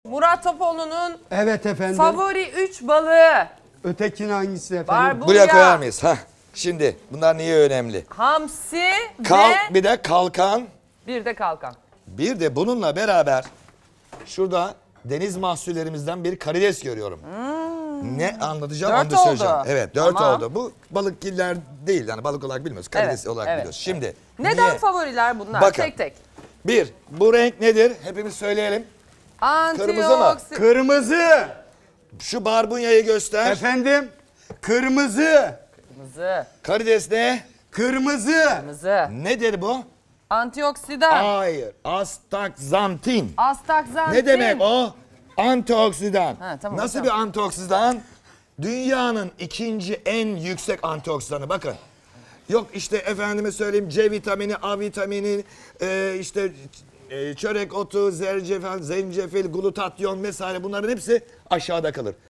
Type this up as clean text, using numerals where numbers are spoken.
Murat Topaloğlu'nun Evet efendim. favori 3 balığı. Ötekinin hangisi efendim? Barbunya, Buraya koyar mıyız? Hah. Şimdi bunlar niye önemli? hamsi Bir de kalkan. bir de kalkan. Bir de bununla beraber şurada deniz mahsullerimizden bir karides görüyorum. Ne anlatacağım 4 onu da söyleyeceğim. oldu. Evet 4 Tamam. oldu. Bu balıkgiller değil yani balık olarak bilmiyoruz. Karides Evet, olarak evet, biliyoruz. Şimdi Neden niye? favoriler bunlar? Bakın. Tek tek. Bir, bu renk nedir? Hepimiz söyleyelim. Kırmızı mı? Kırmızı. Şu barbunyayı göster. Efendim? Kırmızı. Kırmızı. Karides ne? Kırmızı. Kırmızı. Nedir bu? Antioksidan. Hayır. Astakzantin. Astakzantin. Ne demek o? Antioksidan. Ha, tamam, Nasıl tamam. bir antioksidan? Dünyanın ikinci en yüksek antioksidanı. Bakın. Yok işte efendime söyleyeyim C vitamini, A vitamini, işte çörek otu, zencefil, glutatyon vesaire bunların hepsi aşağıda kalır.